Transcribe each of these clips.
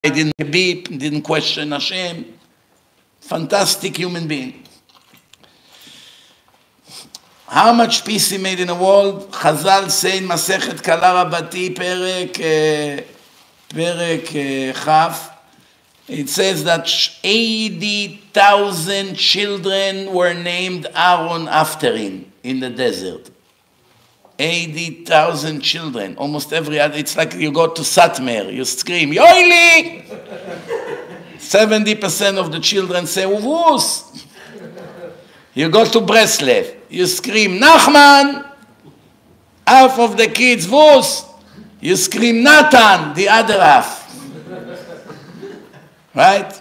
didn't beep, didn't question Hashem. Fantastic human being. How much peace he made in the world? Chazal say in Masechet Kala Rabati, Perek Chaf, it says that 80,000 children were named Aaron after him in the desert. 80,000 children, almost every other. It's like you go to Satmer, you scream, Yoili! 70% of the children say, Uvus. You go to Breslev, you scream, Nachman! Half of the kids, Vus. You scream, Natan, the other half. Right?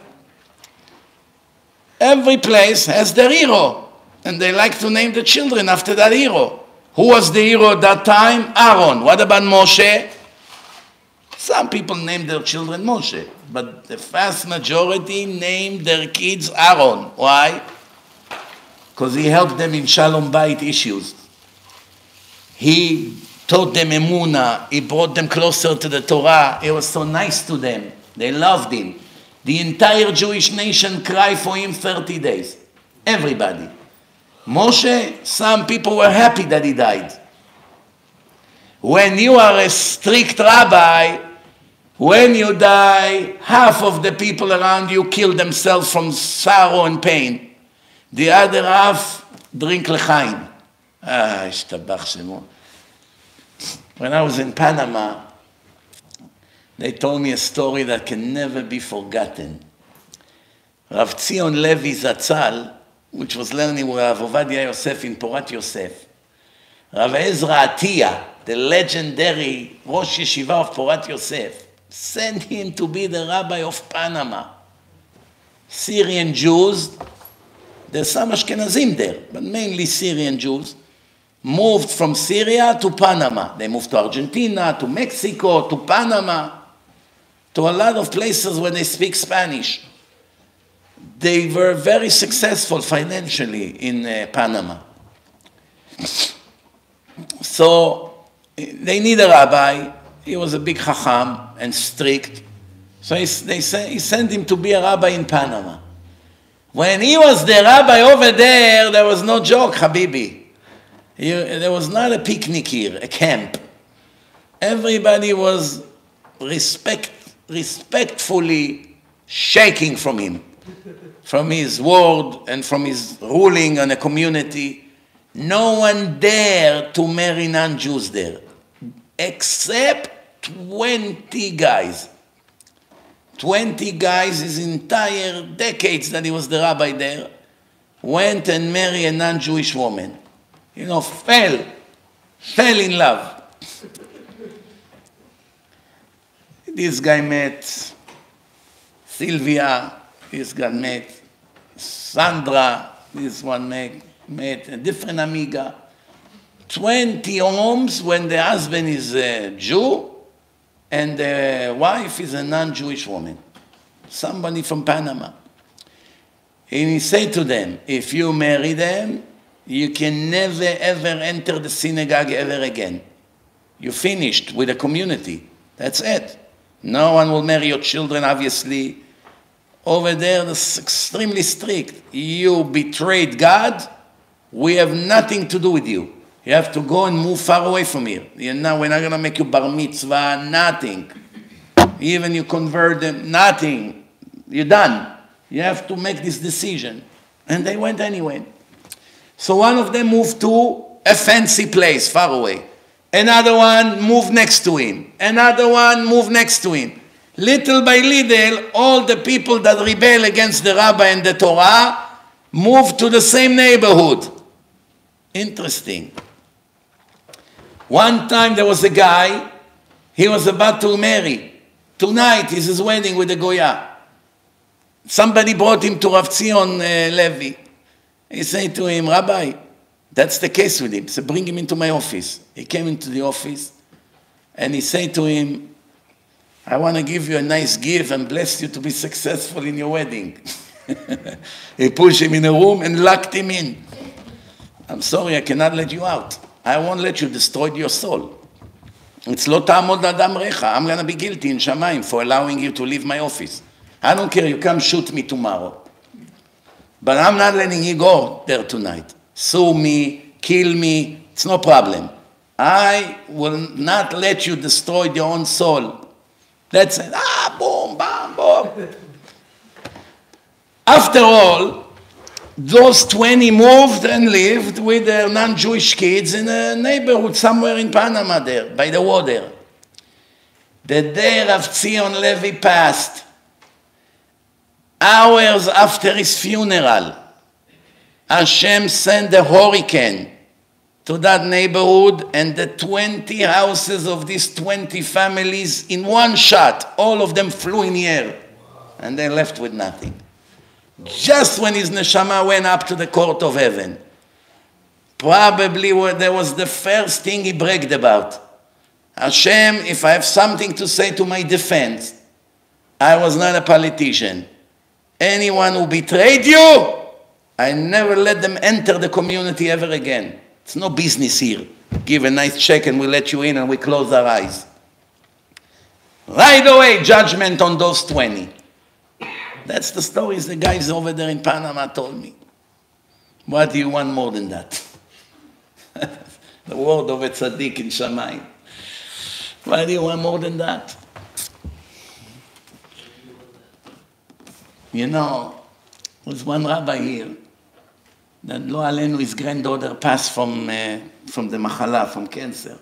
Every place has their hero, and they like to name the children after that hero. Who was the hero at that time? Aaron. What about Moshe? Some people named their children Moshe, but the vast majority named their kids Aaron. Why? Because he helped them in Shalom Bayit issues. He taught them Emunah. He brought them closer to the Torah. He was so nice to them. They loved him. The entire Jewish nation cried for him 30 days. Everybody. Moshe, some people were happy that he died. When you are a strict rabbi, when you die, half of the people around you kill themselves from sorrow and pain. The other half drink l'chaim. When I was in Panama, they told me a story that can never be forgotten. Rav Tzion Levi Zatzal, which was learning with Rav Ovadia Yosef in Porat Yosef. Rav Ezra Atiyah, the legendary Rosh Yeshiva of Porat Yosef, sent him to be the rabbi of Panama. Syrian Jews, there's some Ashkenazim there, but mainly Syrian Jews, moved from Syria to Panama. They moved to Argentina, to Mexico, to Panama, to a lot of places where they speak Spanish. They were very successful financially in Panama. So they need a rabbi. He was a big chacham and strict. So he sent him to be a rabbi in Panama. When he was the rabbi over there was no joke, Habibi. There was not a picnic here, a camp. Everybody was respectfully shaking from him, from his word and from his ruling on a community. No one dared to marry non-Jews there, except 20 guys. 20 guys, his entire decades that he was the rabbi there, went and married a non-Jewish woman. You know, fell in love. This guy met Sylvia, this guy met Sandra, this one met a different amiga. 20 homes when the husband is a Jew and the wife is a non-Jewish woman, somebody from Panama. And he said to them, if you marry them, you can never ever enter the synagogue ever again. You finished with the community. That's it. No one will marry your children, obviously. Over there, it's extremely strict. You betrayed God, we have nothing to do with you. You have to go and move far away from here. We're not going to make you bar mitzvah, nothing. Even you convert them, nothing. You're done. You have to make this decision. And they went anyway. So one of them moved to a fancy place far away. Another one moved next to him. Another one moved next to him. Little by little, all the people that rebel against the rabbi and the Torah moved to the same neighborhood. Interesting. One time there was a guy, he was about to marry. Tonight is his wedding with the Goya. Somebody brought him to Rav Tzion Levi. He said to him, Rabbi, that's the case with him. So bring him into my office. He came into the office and he said to him, I want to give you a nice gift and bless you to be successful in your wedding. He pushed him in a room and locked him in. I'm sorry, I cannot let you out. I won't let you destroy your soul. It's lo ta'amod l'adam recha. I'm going to be guilty in Shamayim for allowing you to leave my office. I don't care, you come shoot me tomorrow. But I'm not letting you go there tonight. Sue me, kill me, it's no problem. I will not let you destroy your own soul. That's it. Boom, bam, boom. After all, those 20 moved and lived with their non-Jewish kids in a neighborhood somewhere in Panama there, by the water. The day Rav Zion Levi passed, hours after his funeral, Hashem sent a hurricane to that neighborhood, and the 20 houses of these 20 families in one shot, all of them flew in the air, and they left with nothing. Just when his neshama went up to the court of heaven, probably that was the first thing he bragged about. Hashem, if I have something to say to my defense, I was not a politician. Anyone who betrayed you, I never let them enter the community ever again. It's no business here. Give a nice check and we let you in and we close our eyes. Right away, judgment on those 20. That's the stories the guys over there in Panama told me. What do you want more than that? The word of a tzaddik in Shamayim. What do you want more than that? You know, there was one rabbi here that lo alenu, his granddaughter passed from the machala, from cancer.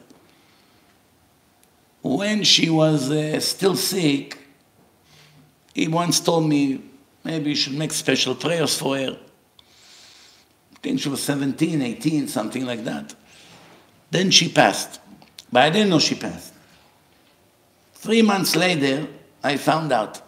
When she was still sick, he once told me, maybe you should make special prayers for her. I think she was 17, 18, something like that. Then she passed. But I didn't know she passed. 3 months later, I found out.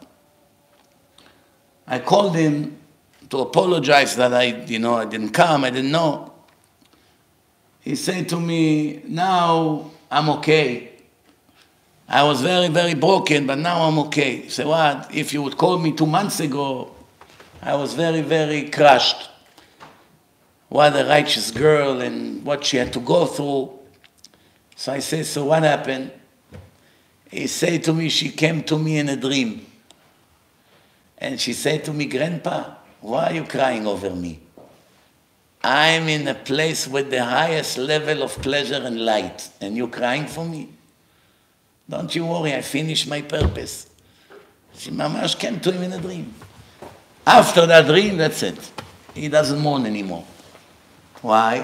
I called him to apologize that I didn't come, I didn't know. He said to me, now I'm okay. I was very, very broken, but now I'm okay. He said, what? If you would call me 2 months ago, I was very, very crushed. What a righteous girl and what she had to go through. So I said, so what happened? He said to me, she came to me in a dream. And she said to me, Grandpa, why are you crying over me? I'm in a place with the highest level of pleasure and light, and you're crying for me? Don't you worry, I finished my purpose. She mamash came to him in a dream. After that dream, that's it. He doesn't mourn anymore. Why?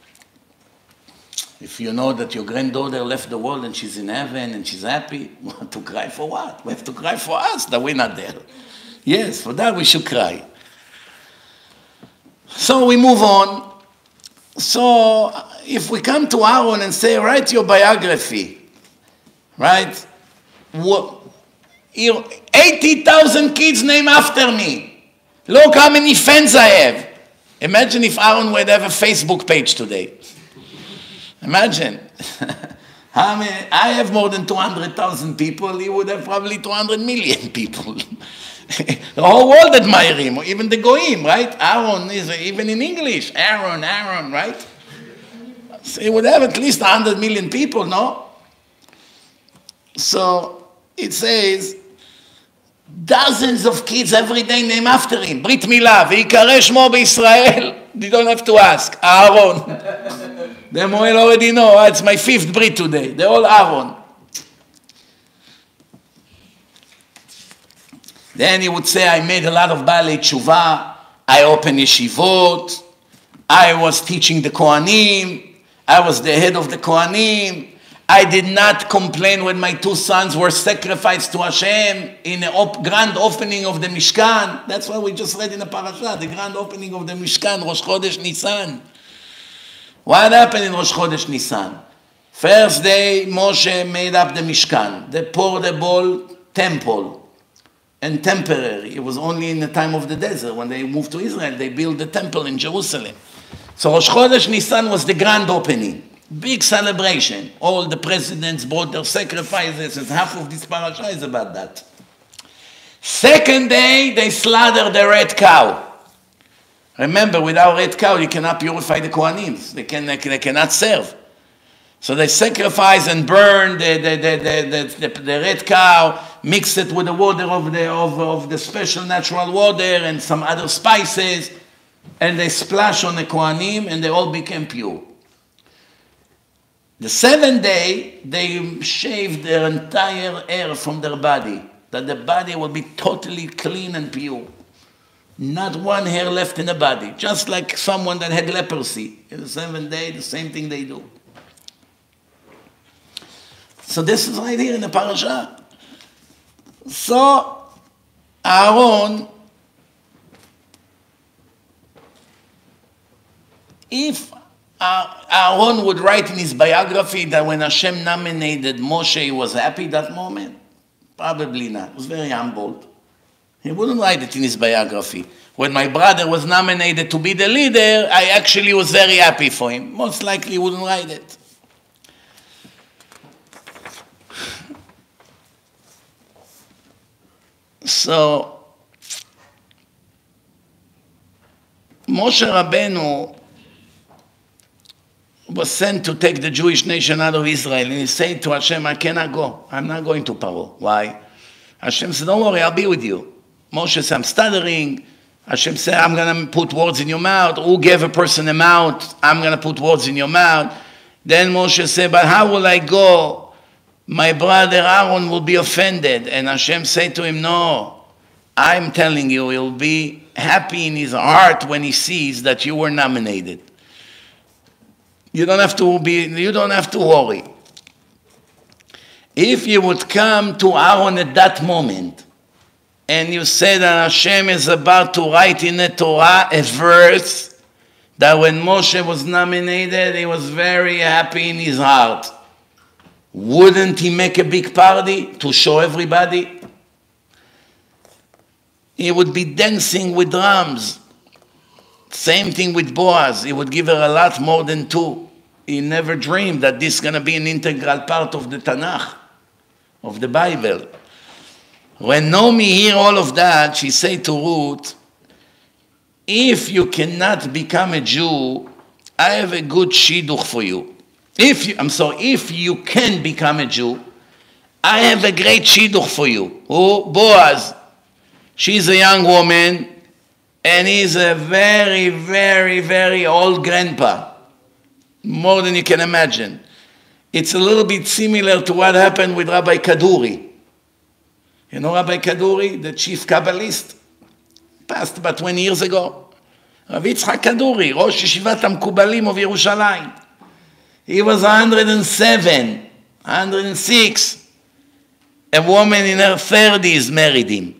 If you know that your granddaughter left the world and she's in heaven and she's happy, what to cry for what? We have to cry for us that we're not there. Yes, for that we should cry. So we move on. So if we come to Aaron and say, write your biography, right? 80,000 kids named after me. Look how many fans I have. Imagine if Aaron would have a Facebook page today. Imagine. I have more than 200,000 people. He would have probably 200 million people. The whole world admire him, even the Goyim, right? Aaron is, even in English, Aaron, right? So he would have at least 100 million people, no? So it says, dozens of kids every day name after him. Brit Milah, ויקרא שמו בישראל. You don't have to ask. Aaron. The Moel already know. It's my 5th Brit today. They're all Aaron. Then he would say, I made a lot of Baalei Tshuva. I opened yeshivot. I was teaching the Kohanim. I was the head of the Kohanim. I did not complain when my 2 sons were sacrificed to Hashem in a grand opening of the Mishkan. That's what we just read in the parasha, the grand opening of the Mishkan, Rosh Chodesh Nisan. What happened in Rosh Chodesh Nisan? First day, Moshe made up the Mishkan, the portable temple, and temporary. It was only in the time of the desert. When they moved to Israel, they built the temple in Jerusalem. So Rosh Chodesh Nisan was the grand opening. Big celebration. All the presidents brought their sacrifices, and half of this parasha is about that. Second day, they slaughtered the red cow. Remember, without red cow, you cannot purify the Kohanim. They cannot serve. So they sacrifice and burn the red cow, mix it with the water of the special natural water and some other spices, and they splash on the Kohanim, and they all became pure. The seventh day, they shave their entire hair from their body, that the body will be totally clean and pure. Not one hair left in the body, just like someone that had leprosy. In the seventh day, the same thing they do. So this is right here in the parasha. So Aaron, if Aaron would write in his biography that when Hashem nominated Moshe, he was happy that moment, probably not. He was very humbled. He wouldn't write it in his biography. When my brother was nominated to be the leader, I actually was very happy for him. Most likely he wouldn't write it. So, Moshe Rabbeinu was sent to take the Jewish nation out of Israel, and he said to Hashem, I cannot go. I'm not going to Paro. Why? Hashem said, don't worry, I'll be with you. Moshe said, I'm stuttering. Hashem said, I'm going to put words in your mouth. Who gave a person a mouth? I'm going to put words in your mouth. Then Moshe said, but how will I go? My brother Aaron will be offended. And Hashem said to him, no, I'm telling you, he'll be happy in his heart when he sees that you were nominated. You don't have to worry. If you would come to Aaron at that moment, and you say that Hashem is about to write in the Torah a verse that when Moshe was nominated, he was very happy in his heart. Wouldn't he make a big party to show everybody? He would be dancing with drums. Same thing with Boaz. He would give her a lot more than two. He never dreamed that this is going to be an integral part of the Tanakh, of the Bible. When Naomi heard all of that, she said to Ruth, if you cannot become a Jew, I have a good shidduch for you. If you can become a Jew, I have a great shidduch for you. Oh, Boaz. She's a young woman, and he's a very, very, very old grandpa. More than you can imagine. It's a little bit similar to what happened with Rabbi Kaduri. You know Rabbi Kaduri, the chief Kabbalist? Passed about 20 years ago. Rabbi Yitzchak Kaduri, Rosh Yeshivat HaMkubalim of Yerushalayim. He was 107, 106. A woman in her 30s married him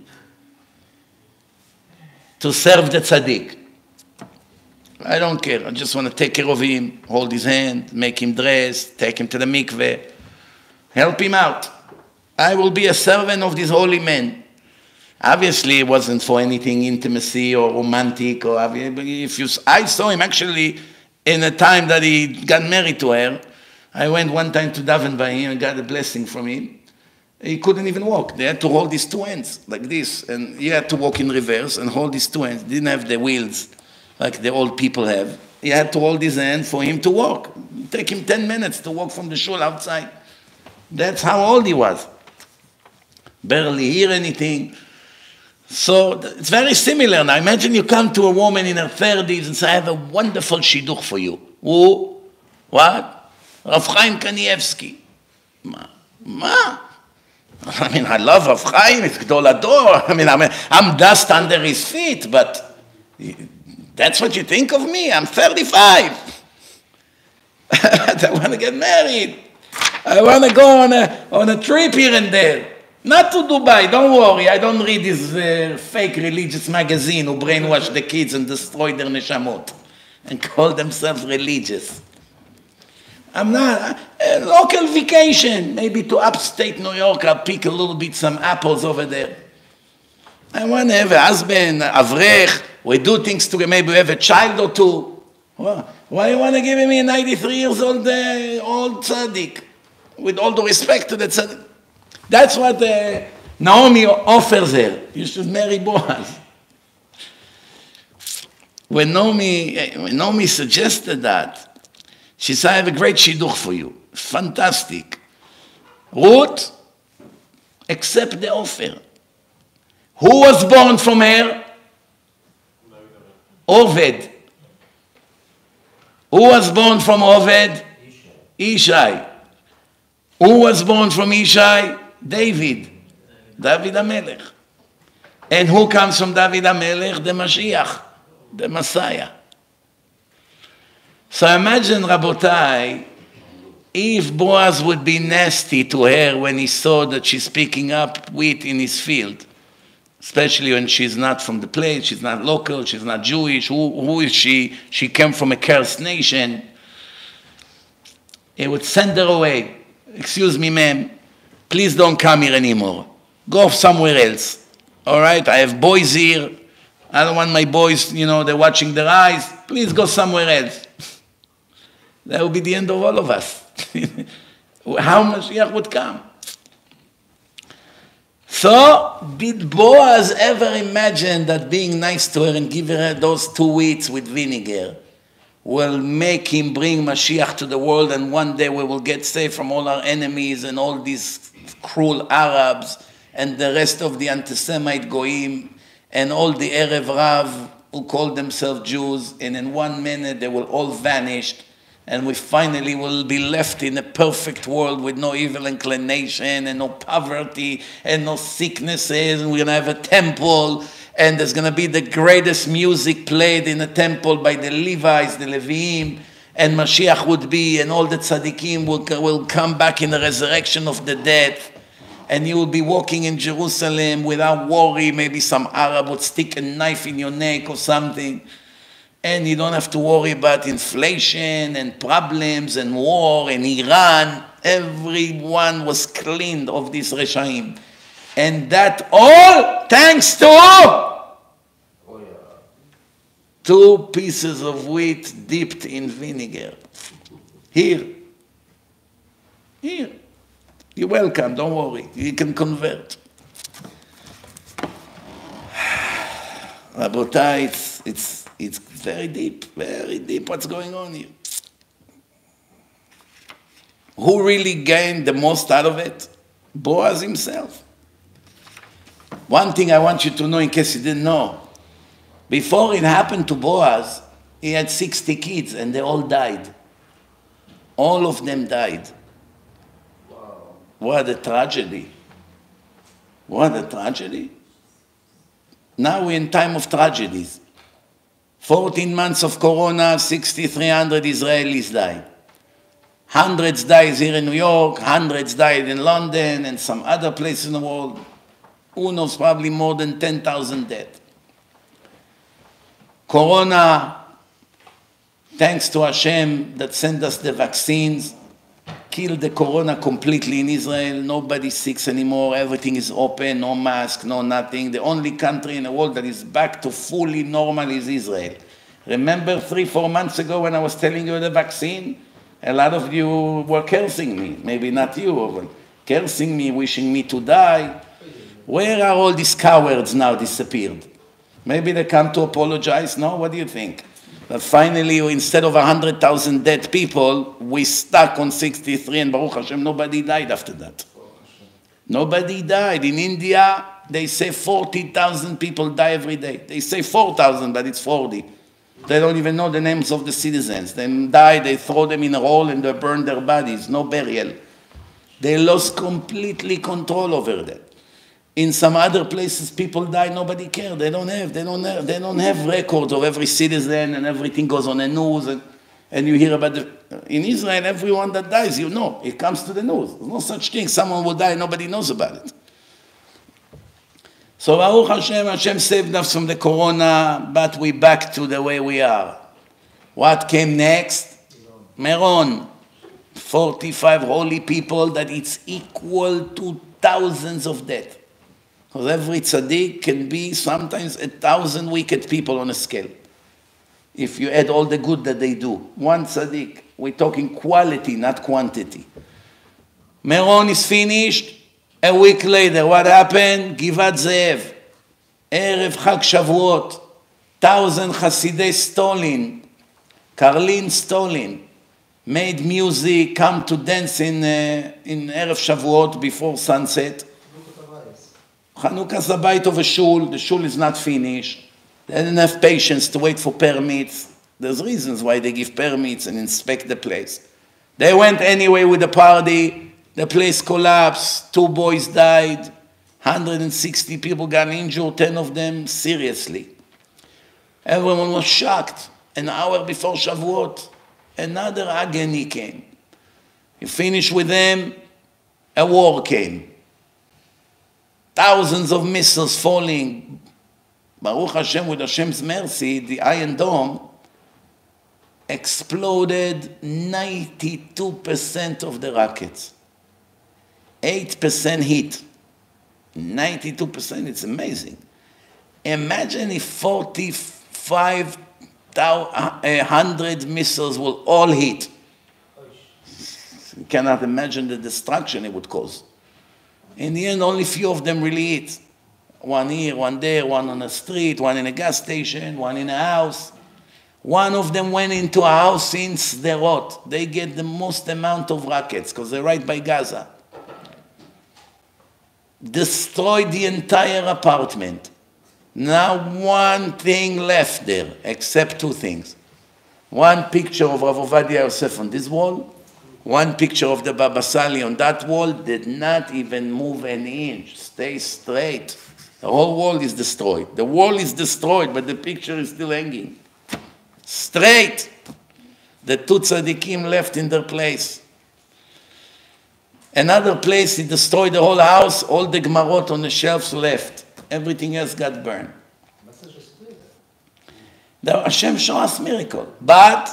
to serve the tzaddik. I don't care. I just want to take care of him, hold his hand, make him dress, take him to the mikveh, help him out. I will be a servant of this holy man. Obviously, it wasn't for anything intimacy or romantic. I saw him actually in the time that he got married to her. I went one time to daven by him and got a blessing from him. He couldn't even walk. They had to hold his two hands like this, and he had to walk in reverse and hold his two hands. He didn't have the wheels like the old people have. He had to hold his hand for him to walk. It'd take him 10 minutes to walk from the shul outside. That's how old he was. Barely hear anything. So it's very similar. Now imagine you come to a woman in her 30s and say, I have a wonderful shidduch for you. Who? What? Rav Chaim Kanievsky. Ma? I mean, I love Rav Chaim, it's Gdol Ador. I mean, I'm dust under his feet, but that's what you think of me? I'm 35. I want to get married. I want to go on a trip here and there. Not to Dubai, don't worry. I don't read this fake religious magazine who brainwash the kids and destroy their neshamot and call themselves religious. I'm not. A local vacation, maybe to upstate New York. I'll pick a little bit some apples over there. I want to have a husband, avrech. We do things together. Maybe we have a child or two. Well, why you want to give me a 93 years old tzaddik? With all the respect to the tzaddik. That's what Naomi offers her. You should marry Boaz. When Naomi suggested that, she said, I have a great shidduch for you. fantastic. Ruth, accept the offer. Who was born from her? Oved. Who was born from Oved? Ishai. Who was born from Ishai? David. David HaMelech. And who comes from David HaMelech? The Mashiach, the Messiah. So imagine, Rabotai, if Boaz would be nasty to her when he saw that she's picking up wheat in his field, especially when she's not from the place, she's not local, she's not Jewish. Who is she? She came from a cursed nation. He would send her away. Excuse me, ma'am, please don't come here anymore. Go somewhere else. All right, I have boys here. I don't want my boys, they're watching their eyes. Please go somewhere else. That would be the end of all of us. How Mashiach would come. So, did Boaz ever imagine that being nice to her and giving her those 2 wheats with vinegar will make him bring Mashiach to the world, and one day we will get saved from all our enemies and all these cruel Arabs and the rest of the anti-Semite Goyim and all the Erev Rav who call themselves Jews, and in 1 minute they will all vanish, and we finally will be left in a perfect world with no evil inclination and no poverty and no sicknesses, and we're going to have a temple, and there's going to be the greatest music played in a temple by the Levites, the Leviim, and Mashiach would be, and all the tzaddikim will come back in the resurrection of the dead, and you will be walking in Jerusalem without worry. Maybe some Arab would stick a knife in your neck or something, and you don't have to worry about inflation and problems and war and Iran. Everyone was cleaned of this Reshaim. And that all thanks to 2 pieces of wheat dipped in vinegar. Here. You're welcome, don't worry. You can convert. Rabotai, it's very deep what's going on here. Who really gained the most out of it? Boaz himself. One thing I want you to know in case you didn't know, before it happened to Boaz, he had 60 kids and they all died. All of them died. Wow. What a tragedy. What a tragedy. Now we're in time of tragedies. 14 months of Corona, 6,300 Israelis died. Hundreds died here in New York, hundreds died in London and some other places in the world. Who knows, probably more than 10,000 dead. Corona, thanks to Hashem that sent us the vaccines, killed the Corona completely in Israel. Nobody's sick anymore. Everything is open, no mask, no nothing. The only country in the world that is back to fully normal is Israel. Remember 3-4 months ago when I was telling you the vaccine? A lot of you were cursing me. Maybe not you, but cursing me, wishing me to die. Where are all these cowards now disappeared? Maybe they come to apologize? No? What do you think? That finally, instead of 100,000 dead people, we stuck on 63, and Baruch Hashem, nobody died after that. Nobody died. In India, they say 40,000 people die every day. They say 4,000, but it's 40. They don't even know the names of the citizens. They die, they throw them in a hole, and they burn their bodies. No burial. They lost completely control over that. In some other places, people die, nobody cares. They don't have records of every citizen, and everything goes on the news, and you hear about in Israel, everyone that dies, you know, it comes to the news. There's no such thing. Someone will die, nobody knows about it. So Baruch Hashem, Hashem saved us from the Corona, but we back to the way we are. What came next? Meron. 45 holy people, that it's equal to thousands of dead. Because every tzaddik can be sometimes 1,000 wicked people on a scale. If you add all the good that they do. One tzaddik, we're talking quality, not quantity. Meron is finished. A week later, what happened? Givat Ze'ev. Erev Chag Shavuot. 1,000 Hasidei stolen. Karlin stolen. made music, come to dance in Erev Shavuot before sunset. Chanukah's the bite of a shul. The shul is not finished. They didn't have patience to wait for permits. There's reasons why they give permits and inspect the place. They went anyway with the party. The place collapsed. 2 boys died. 160 people got injured, 10 of them seriously. Everyone was shocked. An hour before Shavuot, another agony came. You finish with them, a war came. Thousands of missiles falling. Baruch Hashem, with Hashem's mercy, the Iron Dome exploded 92% of the rockets. 8% hit. 92%, it's amazing. Imagine if 4,500 missiles will all hit. You cannot imagine the destruction it would cause. In the end, only few of them really hit. One here, one there, one on a street, one in a gas station, one in a house. One of them went into a house in Sderot. They get the most amount of rockets because they're right by Gaza. Destroyed the entire apartment. Now one thing left there, except 2 things. One picture of Rav Ovadia Yosef on this wall, one picture of the Baba Sali on that wall, did not even move an inch, stay straight. The whole wall is destroyed. The wall is destroyed, but the picture is still hanging. Straight. The 2 tzaddikim left in their place. Another place, he destroyed the whole house, all the Gemarot on the shelves left. Everything else got burned. The Hashem show us miracle. But,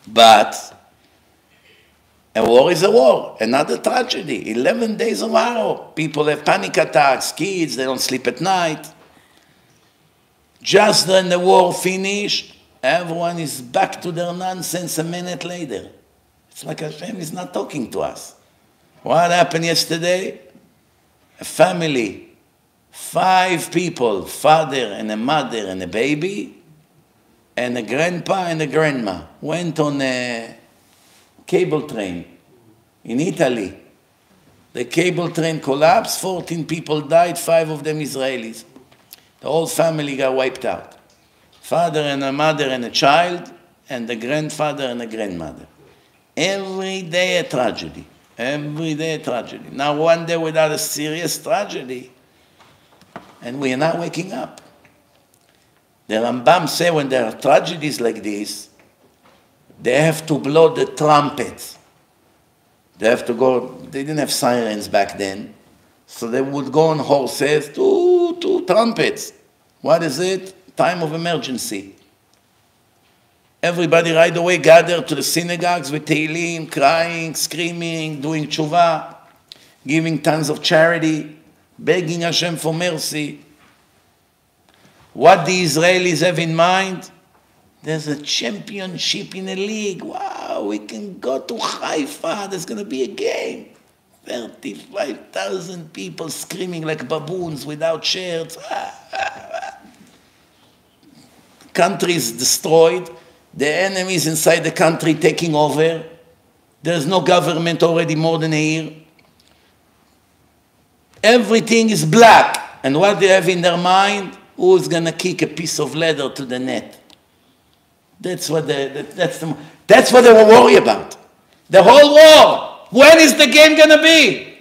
a war is a war, another tragedy. 11 days of horror. People have panic attacks, kids, they don't sleep at night. Just when the war finished, everyone is back to their nonsense a minute later. It's like Hashem is not talking to us. What happened yesterday? A family, 5 people, father and a mother and a baby, and a grandpa and a grandma, went on a cable train in Italy. The cable train collapsed, 14 people died, 5 of them Israelis. The whole family got wiped out. Father and a mother and a child, and the grandfather and a grandmother. Every day a tragedy. Every day a tragedy. Now one day without a serious tragedy, and we are not waking up. The Rambam say when there are tragedies like this, they have to blow the trumpets. They have to go, they didn't have sirens back then, so they would go on horses, to trumpets. What is it? Time of emergency. Everybody right away gathered to the synagogues with Tehillim, crying, screaming, doing tshuva, giving tons of charity, begging Hashem for mercy. What the Israelis have in mind? There's a championship in a league. Wow, we can go to Haifa. There's going to be a game. 35,000 people screaming like baboons without shirts. Country is destroyed. The enemies inside the country taking over. There's no government already more than a year. Everything is black. And what they have in their mind, who's going to kick a piece of leather to the net? That's what they were worried about. The whole war. When is the game going to be?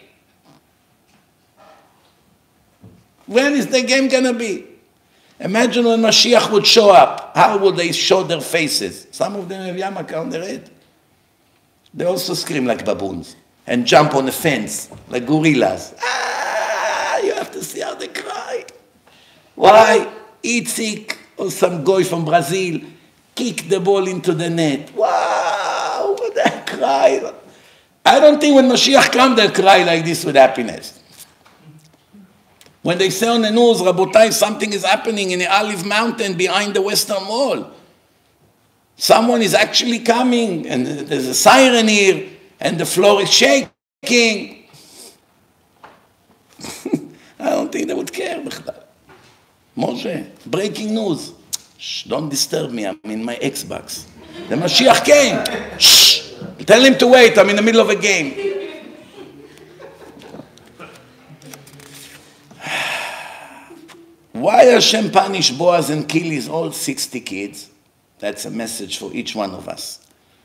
When is the game going to be? Imagine when Mashiach would show up. How would they show their faces? Some of them have yarmulke on their head. They also scream like baboons and jump on the fence like gorillas. You have to see how they cry. Why? Itzik or some guy from Brazil kick the ball into the net. Wow, they cry. I don't think when Mashiach comes, they'll cry like this with happiness. When they say on the news, Rabotai, something is happening in the Olive Mountain behind the Western Wall. Someone is actually coming, and there's a siren here, and the floor is shaking. I don't think they would care. Moshe, breaking news. Shh, don't disturb me, I'm in my Xbox. The Mashiach came. Shh, Tell him to wait, I'm in the middle of a game. Why Hashem punish Boaz and kill his all 60 kids? That's a message for each one of us.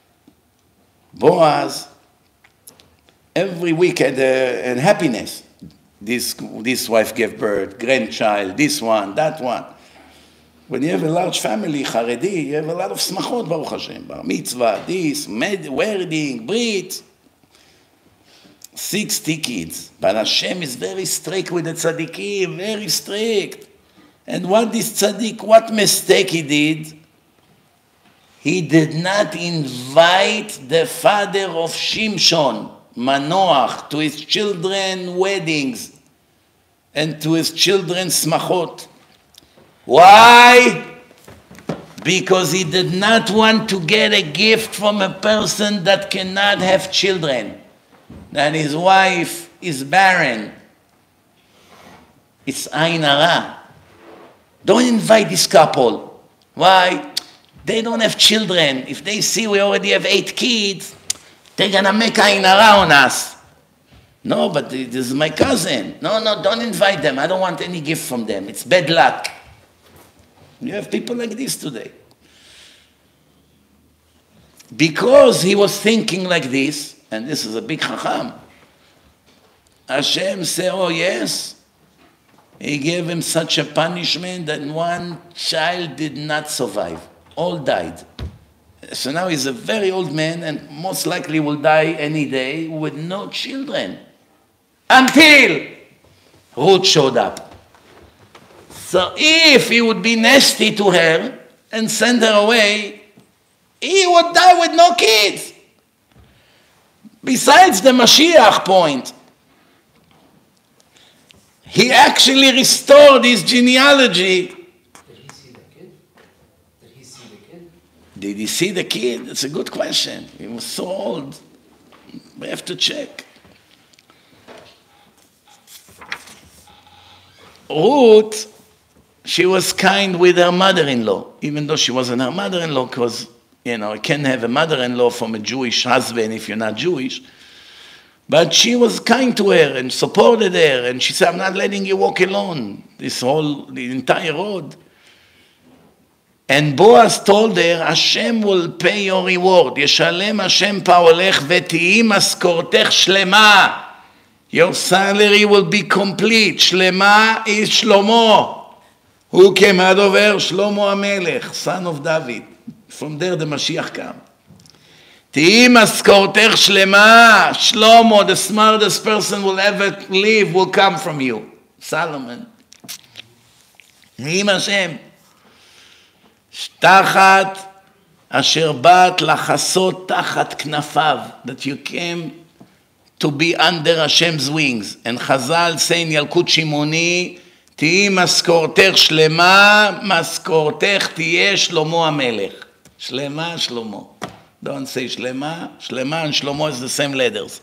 Boaz, every week had a happiness. This wife gave birth, grandchild, this one, that one. When you have a large family, Haredi, you have a lot of smachot, Baruch Hashem. Bar mitzvah, this, wedding, brit. 60 kids. But Hashem is very strict with the tzaddikim, very strict. And what mistake he did? He did not invite the father of Shimshon, Manoach, to his children's weddings and to his children's smachot. Why? Because he did not want to get a gift from a person that cannot have children, that his wife is barren. It's ayin hara. Don't invite this couple. Why? They don't have children. If they see we already have 8 kids, they're going to make ayin hara on us. No, but this is my cousin. No, don't invite them. I don't want any gift from them. It's bad luck. You have people like this today. Because he was thinking like this, and this is a big chacham, Hashem said, oh yes, he gave him such a punishment that one child did not survive. All died. So now he's a very old man and most likely will die any day with no children. Until Ruth showed up. So if he would be nasty to her and send her away, he would die with no kids. Besides the Mashiach point, he actually restored his genealogy. Did he see the kid? Did he see the kid? Did he see the kid? That's a good question. He was so old. We have to check. Ruth, she was kind with her mother-in-law, even though she wasn't her mother-in-law, because, you can't have a mother-in-law from a Jewish husband if you're not Jewish. But she was kind to her and supported her, and she said, I'm not letting you walk alone, the entire road. And Boaz told her, Hashem will pay your reward. Yeshalem Hashem pa'olech v'ti'i maskortech shlema. Your salary will be complete. Shlema is Shlomo. Who came out of her? Shlomo HaMelech, son of David. From there the Mashiach came. Ti'i maskortech shlema. Shlomo, the smartest person will ever live, will come from you. Solomon. Im Hashem. Shtachat asher bat lachasot tachat knafav. That you came to be under Hashem's wings. And Chazal say in Yalkut Shimoni, Ti'i maskortech shlema, maskortech tiye Shlomo HaMelech. Shlema, Shlomo. Don't say Shlema. Shlema and Shlomo is the same letters.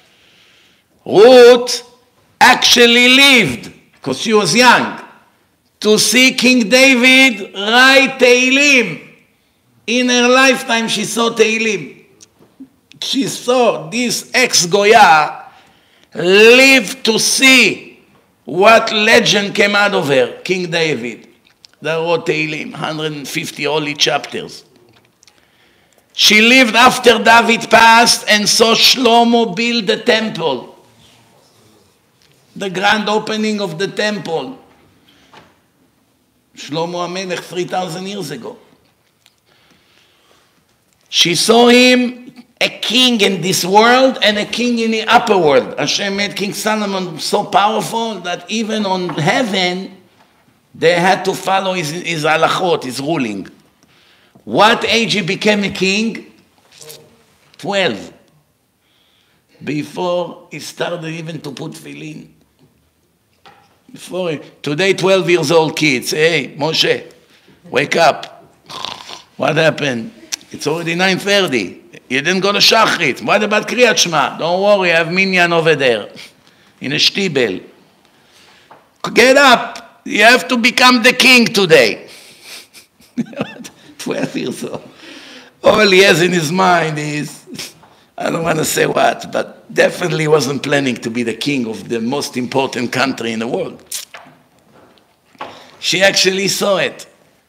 Ruth actually lived, because she was young, to see King David write Tehillim. In her lifetime she saw Tehillim. She saw this ex-Goya live to see what legend came out of her, King David. That wrote Tehillim, 150 holy chapters. She lived after David passed and saw Shlomo build the temple. The grand opening of the temple. Shlomo HaMelech 3,000 years ago. She saw him a king in this world and a king in the upper world. Hashem made King Solomon so powerful that even on heaven, they had to follow his halachot, his ruling. What age he became a king? 12. Before he started even to put tefillin. Today 12 years old kids, hey, Moshe, wake up. What happened? It's already 9:30. You didn't go to Shachrit. What about Kriyat Shema? Don't worry, I have minyan over there. In a shtibel. Get up. You have to become the king today. 12 years old. All he has in his mind is, I don't want to say what, but definitely wasn't planning to be the king of the most important country in the world. She actually saw it.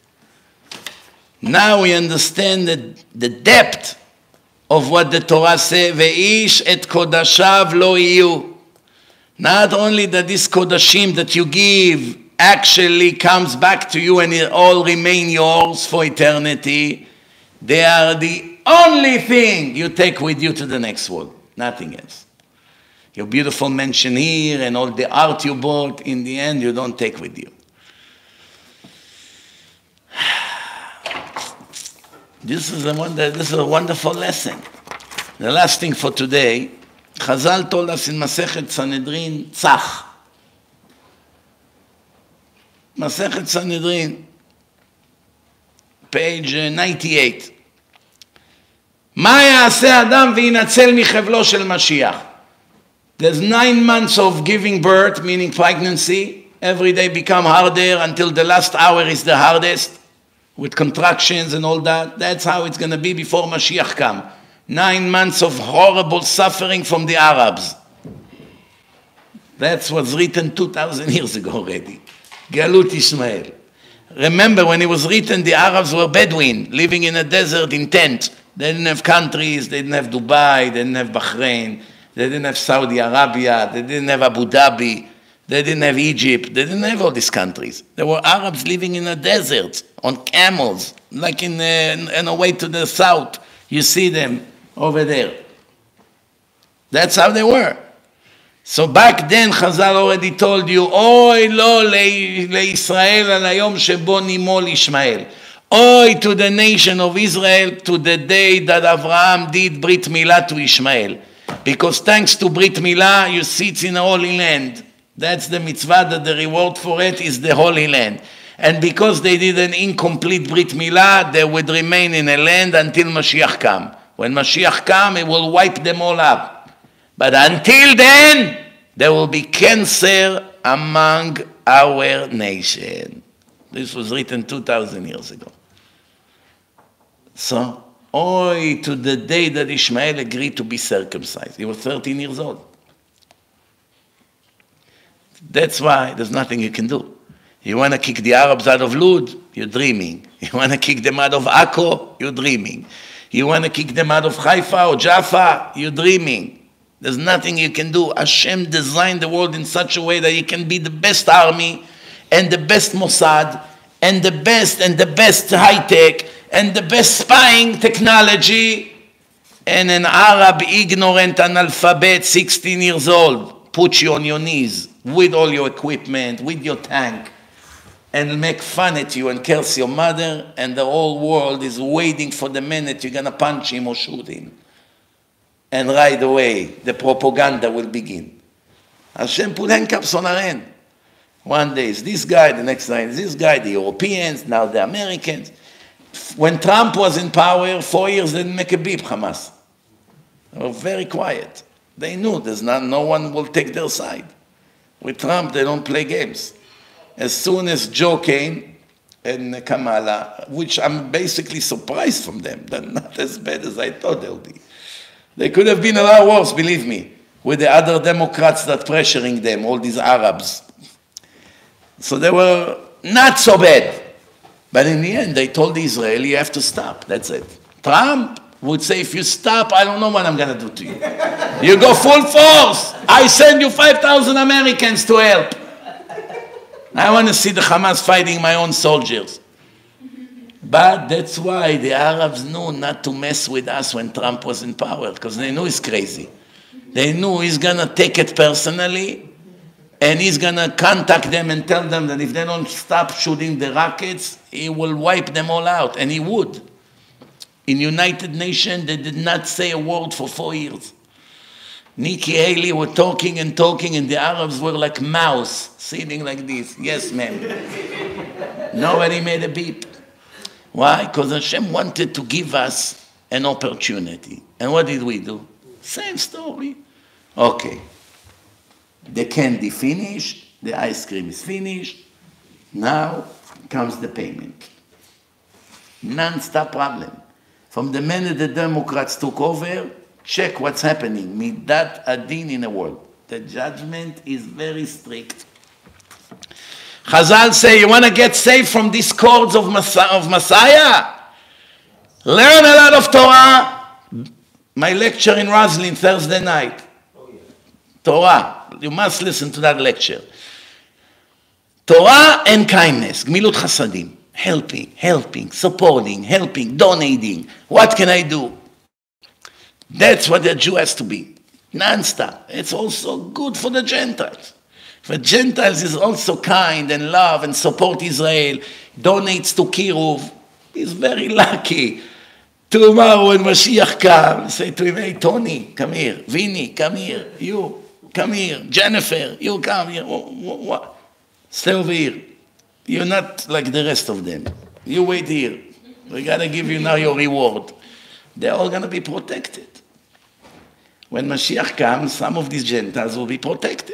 Now we understand the depth of what the Torah says, Ve'ish et kodashav lo iyu. Not only that this kodashim that you give actually comes back to you and it all remain yours for eternity, they are the only thing you take with you to the next world, nothing else. Your beautiful mansion here and all the art you bought, in the end you don't take with you. This is a wonderful lesson. The last thing for today, Chazal told us in Masechet Sanhedrin, Tzach. Masechet Sanhedrin, page 98. מה יעשה אדם וינצל מחבלו של משיח? There's 9 months of giving birth, meaning pregnancy. Every day become harder until the last hour is the hardest, with contractions and all that. That's how it's going to be before Mashiach come. 9 months of horrible suffering from the Arabs. That's what's written 2,000 years ago already. Galut Ishmael. Remember, when it was written, the Arabs were Bedouin, living in a desert in tents. They didn't have countries, they didn't have Dubai, they didn't have Bahrain, they didn't have Saudi Arabia, they didn't have Abu Dhabi, they didn't have Egypt, they didn't have all these countries. There were Arabs living in a desert, on camels, like in a way to the south. You see them over there. That's how they were. So back then, Chazal already told you, Oy lo leIsrael al hayom shebo nimol Ishmael. Oy to the nation of Israel, to the day that Abraham did Brit Milah to Ishmael. Because thanks to Brit Milah, you sit in a Holy Land. That's the mitzvah, that the reward for it is the Holy Land. And because they did an incomplete Brit Milah, they would remain in a land until Mashiach come. When Mashiach come, it will wipe them all up. But until then, there will be cancer among our nation. This was written 2,000 years ago. So, oy to the day that Ishmael agreed to be circumcised. He was 13 years old. That's why there's nothing you can do. You want to kick the Arabs out of Lud? You're dreaming. You want to kick them out of Akko? You're dreaming. You want to kick them out of Haifa or Jaffa? You're dreaming. There's nothing you can do. Hashem designed the world in such a way that you can be the best army and the best Mossad and the best high-tech and the best spying technology, and an Arab ignorant analphabet 16 years old put you on your knees with all your equipment, with your tank, and make fun at you and curse your mother, and the whole world is waiting for the minute you're going to punch him or shoot him. And right away, the propaganda will begin. Hashem put handcuffs on our hand. One day it's this guy, the next day it's this guy, the Europeans, now the Americans. When Trump was in power, 4 years they didn't make a beep, Hamas. They were very quiet. They knew no one will take their side. With Trump, they don't play games. As soon as Joe came and Kamala, which I'm basically surprised from them, they're not as bad as I thought they'll be. They could have been a lot worse, believe me, with the other Democrats that pressuring them, all these Arabs. So they were not so bad. But in the end, they told Israel, you have to stop. That's it. Trump would say, if you stop, I don't know what I'm going to do to you. You go full force. I send you 5,000 Americans to help. I want to see the Hamas fighting my own soldiers. But that's why the Arabs knew not to mess with us when Trump was in power, because they knew he's crazy. They knew he's going to take it personally, and he's going to contact them and tell them that if they don't stop shooting the rockets, he will wipe them all out, and he would. In United Nations, they did not say a word for 4 years. Nikki Haley were talking and talking, and the Arabs were like mouse, sitting like this. Yes, ma'am. Nobody made a beep. Why? Because Hashem wanted to give us an opportunity. And what did we do? Same story. Okay. The candy finished, the ice cream is finished. Now comes the payment. Non-stop problem. From the minute the Democrats took over, check what's happening. Midat adin in the world. The judgment is very strict. Chazal say, you want to get saved from these cords of Messiah? Learn a lot of Torah. My lecture in Roslyn Thursday night. Torah. You must listen to that lecture. Torah and kindness. Gmilut chasadim. Helping, supporting, donating. What can I do? That's what the Jew has to be. Non-stop. It's also good for the Gentiles. The Gentiles is also kind and love and support Israel, donates to Kiruv. He's very lucky. Tomorrow when Mashiach comes, say to him, hey, Tony, come here. Vinny, come here. You, come here. Jennifer, you come here. What? Stay over here. You're not like the rest of them. You wait here. We got to give you now your reward. They're all going to be protected. When Mashiach comes, some of these Gentiles will be protected.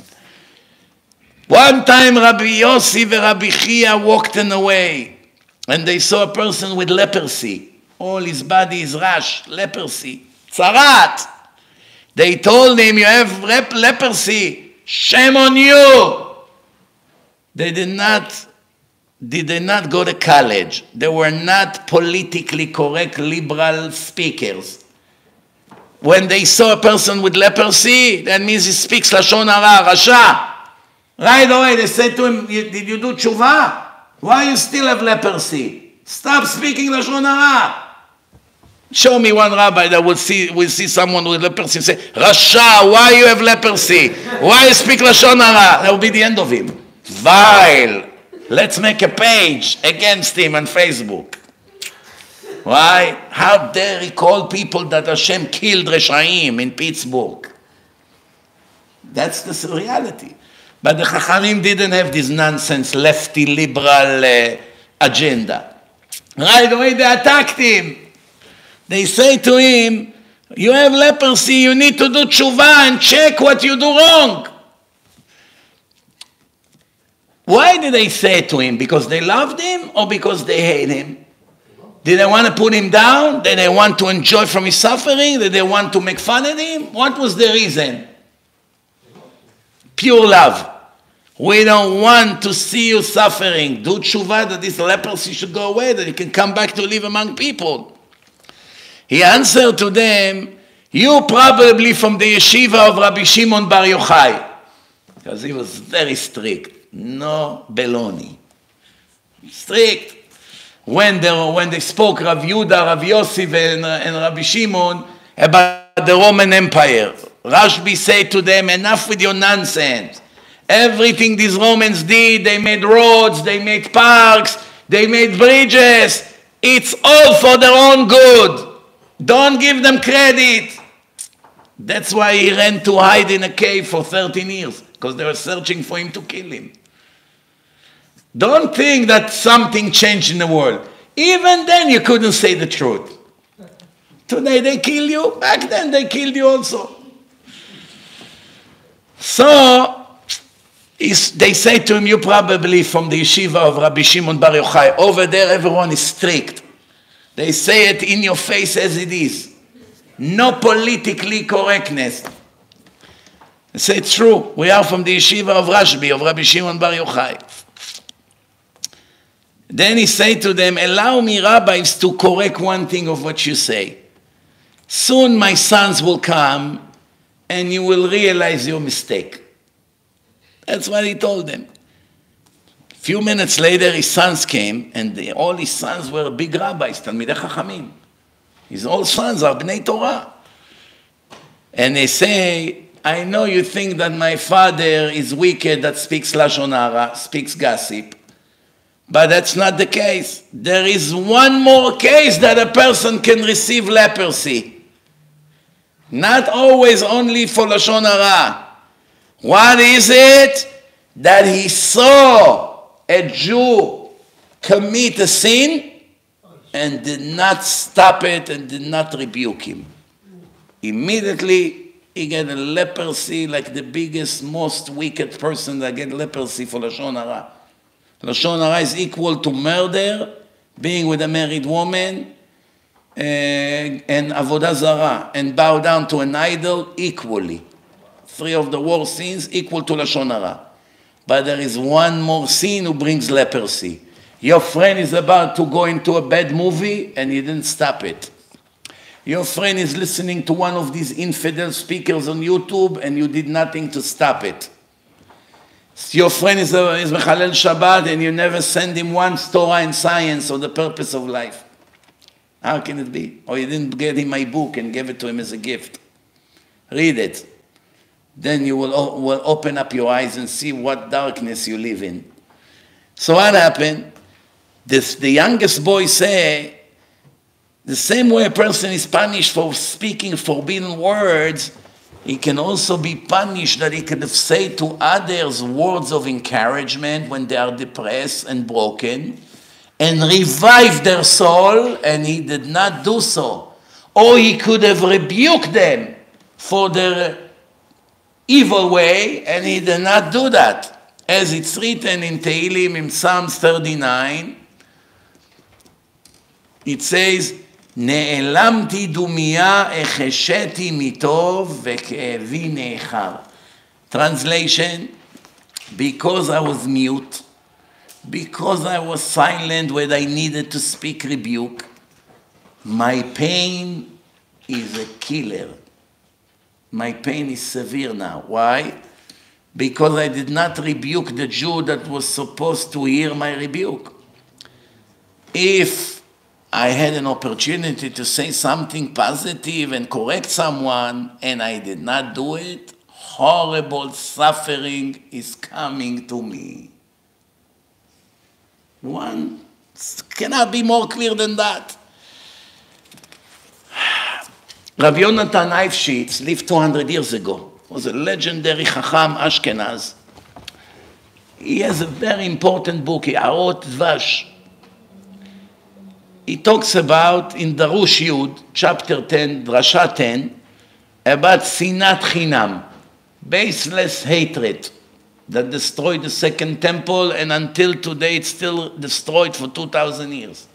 One time, Rabbi Yosef and Rabbi Chia walked in the way, and they saw a person with leprosy. All his body is rash, leprosy. Tzarat. They told him, you have leprosy. Shame on you. They did not go to college. They were not politically correct liberal speakers. When they saw a person with leprosy, that means he speaks Lashon Hara, Rasha. Right away, they said to him, did you do tshuva? Why you still have leprosy? Stop speaking Lashon Hara. Show me one rabbi that will see someone with leprosy and say, Rasha, why you have leprosy? Why you speak Lashon Hara? That will be the end of him. Vile. Let's make a page against him on Facebook. Why? How dare he call people that Hashem killed Reshaim in Pittsburgh? That's the reality. But the Chachamim didn't have this nonsense lefty liberal agenda. Right away they attacked him. They say to him, you have leprosy, you need to do tshuva and check what you do wrong. Why did they say it to him? Because they loved him or because they hate him? Did they want to put him down? Did they want to enjoy from his suffering? Did they want to make fun of him? What was the reason? Pure love. We don't want to see you suffering. Do tshuva that this leprosy should go away, that you can come back to live among people. He answered to them, you probably from the yeshiva of Rabbi Shimon Bar Yochai. Because he was very strict. No baloney. Strict. When they spoke Rav Yehuda, Rav Yosef and Rabbi Shimon about the Roman Empire, Rashbi said to them, enough with your nonsense. Everything these Romans did, they made roads, they made parks, they made bridges. It's all for their own good. Don't give them credit. That's why he ran to hide in a cave for 13 years, because they were searching for him to kill him. Don't think that something changed in the world. Even then you couldn't say the truth. Today they kill you, back then they killed you also. So, they say to him, you probably from the yeshiva of Rabbi Shimon Bar Yochai. Over there everyone is strict. They say it in your face as it is. No politically correctness. They say it's true. We are from the yeshiva of Rashbi, of Rabbi Shimon Bar Yochai. Then he said to them, allow me, rabbis, to correct one thing of what you say. Soon my sons will come and you will realize your mistake. That's what he told them. A few minutes later, his sons came, and all his sons were big rabbis, Talmidei Chachamim. His all sons are Bnei Torah. And they say, I know you think that my father is wicked, that speaks Lashon Hara, speaks gossip. But that's not the case. There is one more case that a person can receive leprosy. Not always only for Lashon Hara. What is it? That he saw a Jew commit a sin and did not stop it and did not rebuke him. Immediately he got a leprosy like the biggest, most wicked person that get leprosy for Lashon Hara. Lashon Hara is equal to murder, being with a married woman, and avodah zarah, and bow down to an idol equally. 3 of the worst sins equal to lashon hara. But there is one more sin who brings leprosy. Your friend is about to go into a bad movie and you didn't stop it. Your friend is listening to one of these infidel speakers on YouTube and you did nothing to stop it. Your friend is Mechalel Shabbat and you never send him one Torah and science or the purpose of life. How can it be? Or you didn't get him my book and give it to him as a gift. Read it. Then you will open up your eyes and see what darkness you live in. So what happened? The youngest boy say, the same way a person is punished for speaking forbidden words, he can also be punished that he could have said to others words of encouragement when they are depressed and broken, and revive their soul, and he did not do so. Or he could have rebuked them for their evil way, and he did not do that. As it's written in Tehillim, in Psalms 39, it says, נעלמתי דומיה, החשיתי מטוב, וכאבי נאחר. Translation, because I was mute, because I was silent when I needed to speak rebuke, my pain is a killer. My pain is severe now. Why? Because I did not rebuke the Jew that was supposed to hear my rebuke. If I had an opportunity to say something positive and correct someone, and I did not do it, horrible suffering is coming to me. One cannot be more clear than that. Rabbi Yonatan Eifshitz lived 200 years ago. He was a legendary Chacham Ashkenaz. He has a very important book, הערוץ. He talks about, in Darush Yud, chapter 10, Drasha 10, about Sinat Chinam, baseless hatred that destroyed the second temple, and until today it's still destroyed for 2,000 years.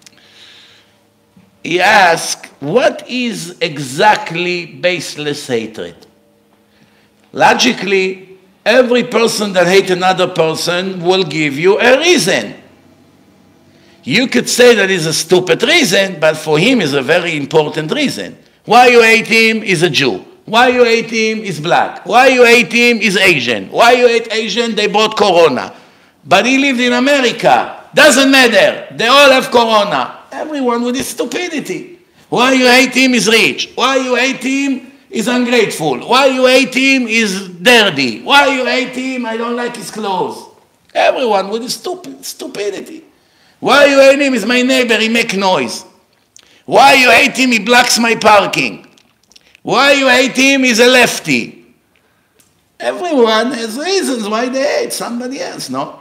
He asks, what is exactly baseless hatred? Logically, every person that hates another person will give you a reason. You could say that is a stupid reason, but for him is a very important reason. Why you hate him is a Jew. Why you hate him is black. Why you hate him is Asian. Why you hate Asian? They brought Corona. But he lived in America. Doesn't matter. They all have Corona. Everyone with his stupidity. Why you hate him is rich. Why you hate him is ungrateful. Why you hate him is dirty. Why you hate him, I don't like his clothes. Everyone with his stupidity. Why you hate him is my neighbor, he make noise. Why you hate him, he blocks my parking. Why you hate him, he's a lefty. Everyone has reasons why they hate somebody else, no?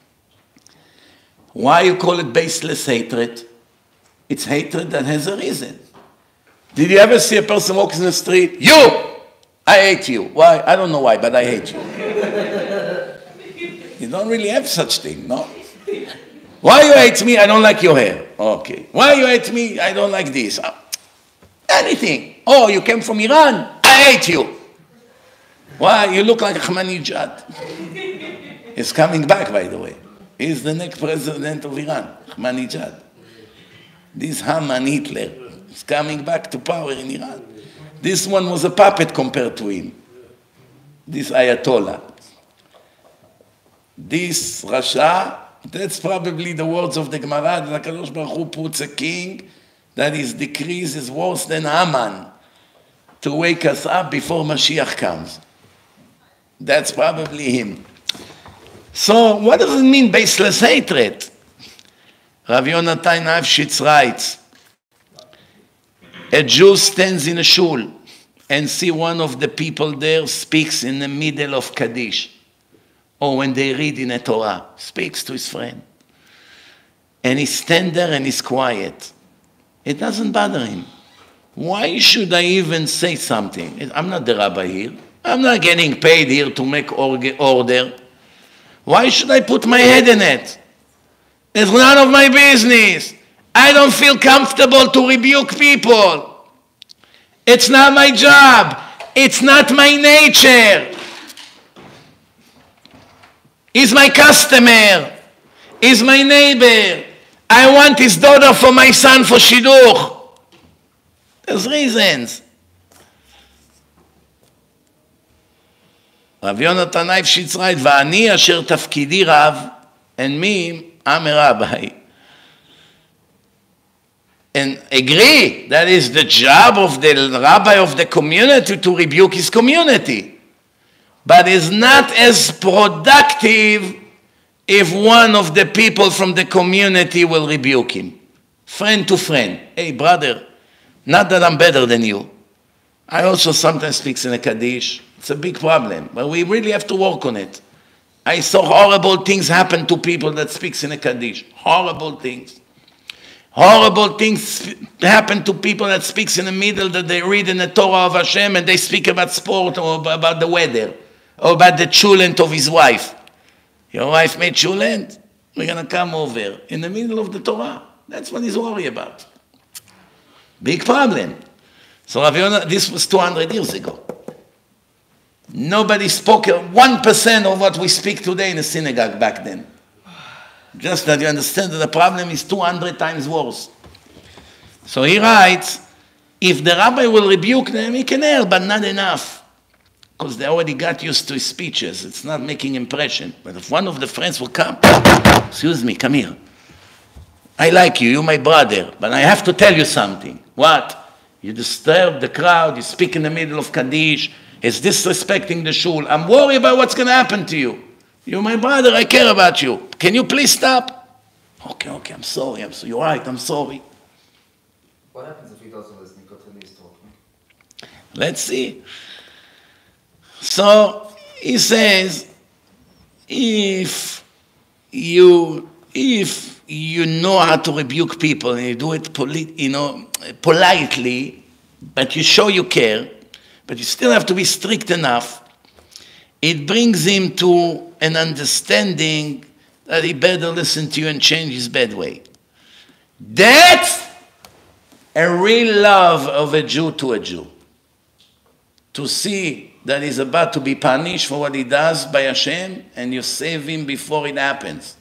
Why you call it baseless hatred? It's hatred that has a reason. Did you ever see a person walking in the street? You! I hate you. Why? I don't know why, but I hate you. You don't really have such thing, no? Why you hate me? I don't like your hair. Okay. Why you hate me? I don't like this. Anything. Oh, you came from Iran? I hate you. Why? You look like Ahmadinejad. He's coming back, by the way. He's the next president of Iran, Ahmadinejad. This Haman Hitler is coming back to power in Iran. This one was a puppet compared to him. This Ayatollah. This Rasha, that's probably the words of the Gemara, that HaKadosh Baruch Hu puts a king that his decrees is worse than Haman to wake us up before Mashiach comes. That's probably him. So what does it mean, baseless hatred? Rabbi Yonatan Eifshitz writes, a Jew stands in a shul and see one of the people there speaks in the middle of Kaddish, or when they read in a Torah, speaks to his friend. And he stands there and he's quiet. It doesn't bother him. Why should I even say something? I'm not the rabbi here. I'm not getting paid here to make order. Why should I put my head in it? It's none of my business. I don't feel comfortable to rebuke people. It's not my job. It's not my nature. He's my customer. He's my neighbor. I want his daughter for my son for shidduch. There's reasons. רב יונתן אייבשיץ רייט, ואני אשר תפקידי רב, and me, I'm a rabbi. And agree, that is the job of the rabbi of the community to rebuke his community. But is not as productive if one of the people from the community will rebuke him. Friend to friend. Hey, brother, not that I'm better than you. I also sometimes speak in a Kaddish. It's a big problem, but we really have to work on it. I saw horrible things happen to people that speaks in a Kaddish. Horrible things. Horrible things happen to people that speaks in the middle that they read in the Torah of Hashem and they speak about sport or about the weather or about the chulent of his wife. Your wife made chulent? We're going to come over in the middle of the Torah. That's what he's worried about. Big problem. So this was 200 years ago. Nobody spoke 1% of what we speak today in the synagogue back then. Just that you understand that the problem is 200 times worse. So he writes, if the rabbi will rebuke them, he can err, but not enough. Because they already got used to his speeches. It's not making impression. But if one of the friends will come, excuse me, come here. I like you, you're my brother, but I have to tell you something. What? You disturb the crowd, you speak in the middle of Kaddish, it's disrespecting the shul. I'm worried about what's going to happen to you. You're my brother, I care about you. Can you please stop? Okay, I'm sorry. You're right, I'm sorry. What happens if he doesn't listen? He continues talking. Let's see. So he says, if you know how to rebuke people and you do it politely, but you show you care, but you still have to be strict enough, it brings him to an understanding that he better listen to you and change his bad way. That's a real love of a Jew to a Jew. To see that he's about to be punished for what he does by Hashem, and you save him before it happens.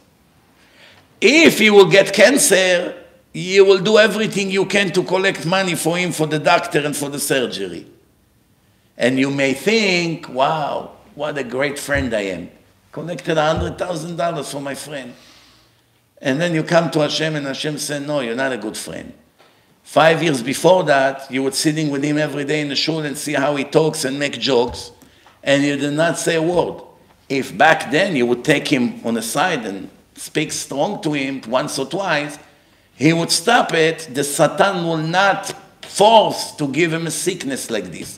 If he will get cancer, you will do everything you can to collect money for him, for the doctor and for the surgery. And you may think, wow, what a great friend I am. Collected $100,000 for my friend. And then you come to Hashem and Hashem said, no, you're not a good friend. 5 years before that, you were sitting with him every day in the shul and see how he talks and make jokes, and you did not say a word. If back then you would take him on the side and speak strong to him once or twice, he would stop it. The Satan will not force to give him a sickness like this.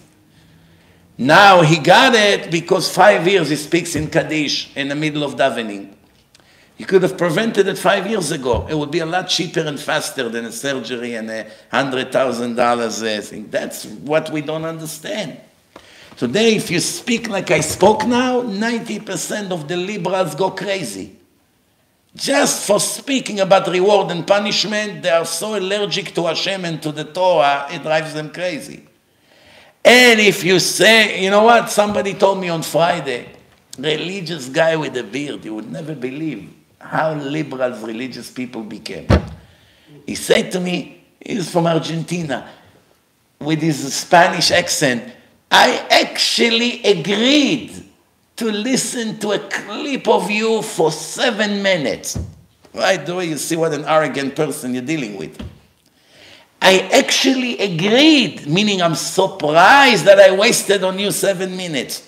Now he got it because 5 years he speaks in Kaddish in the middle of davening. He could have prevented it 5 years ago. It would be a lot cheaper and faster than a surgery and $100,000 thing. That's what we don't understand. Today, if you speak like I spoke now, 90% of the liberals go crazy. Just for speaking about reward and punishment, they are so allergic to Hashem and to the Torah, it drives them crazy. And if you say, you know what, somebody told me on Friday, religious guy with a beard, you would never believe how liberal religious people became. He said to me, he's from Argentina, with his Spanish accent, I actually agreed to listen to a clip of you for 7 minutes. Right, the way you see what an arrogant person you're dealing with. I actually agreed, meaning I'm surprised that I wasted on you 7 minutes.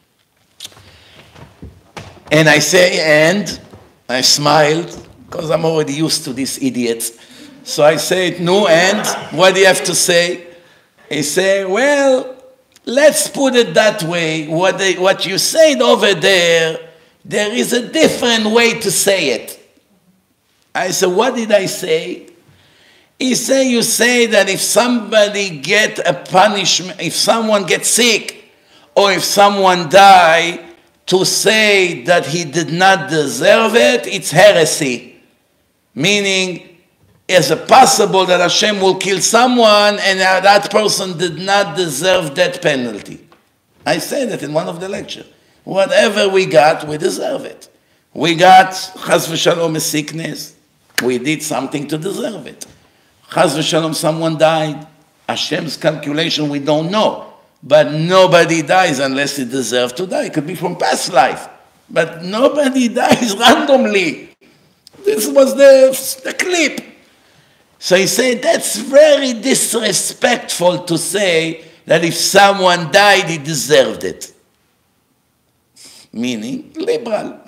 And I say, and I smiled, because I'm already used to these idiots. So I say, no, and what do you have to say? He say, well, let's put it that way. What you said over there is a different way to say it. I said, what did I say? He said, you say that if somebody get a punishment, if someone gets sick, or if someone die, to say that he did not deserve it, it's heresy. Meaning, is it possible that Hashem will kill someone and that person did not deserve death penalty? I said it in one of the lectures. Whatever we got, we deserve it. We got, chas v'shalom, a sickness. We did something to deserve it. Chas v'shalom, someone died. Hashem's calculation, we don't know. But nobody dies unless he deserves to die. It could be from past life. But nobody dies randomly. This was the clip. So he said, that's very disrespectful to say that if someone died, he deserved it. Meaning, liberal.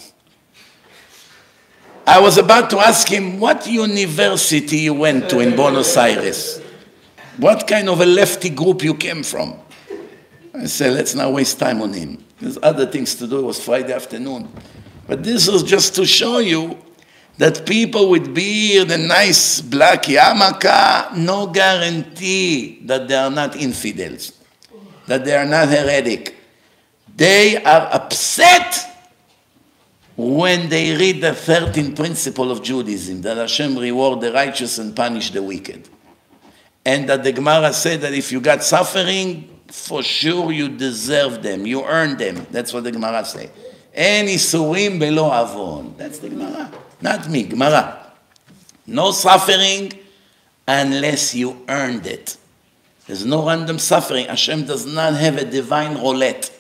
I was about to ask him what university you went to in Buenos Aires. What kind of a lefty group you came from? I said, let's not waste time on him. There's other things to do. It was Friday afternoon. But this was just to show you that people with beard and nice black yarmulke, no guarantee that they are not infidels, that they are not heretic. They are upset when they read the 13th principle of Judaism, that Hashem reward the righteous and punish the wicked. And that the Gemara said that if you got suffering, for sure you deserve them, you earn them. That's what the Gemara says. En isurim belo avon. That's the Gemara, not me, Gemara. No suffering unless you earned it. There's no random suffering. Hashem does not have a divine roulette.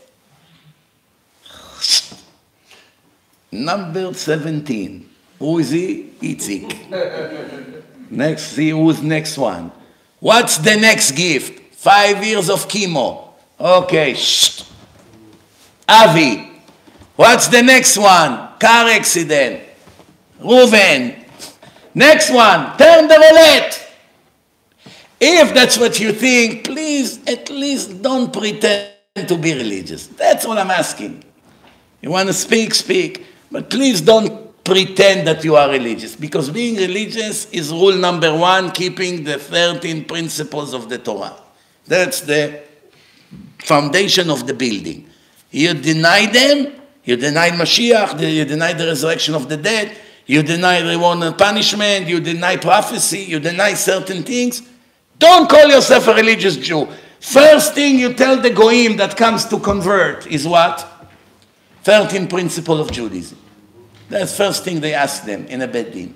Number 17. Who is he? Itzik. Next, see who's next one. What's the next gift? 5 years of chemo. Okay, shh. Avi. What's the next one? Car accident. Reuven. Next one. Turn the roulette. If that's what you think, please, at least don't pretend to be religious. That's all I'm asking. You want to speak, speak. But please don't pretend that you are religious. Because being religious is rule number 1, keeping the 13 principles of the Torah. That's the foundation of the building. You deny them, you deny Mashiach, you deny the resurrection of the dead, you deny reward and punishment, you deny prophecy, you deny certain things. Don't call yourself a religious Jew. First thing you tell the Goyim that comes to convert is what? 13 principle of Judaism. That's the first thing they ask them in a Beit Din.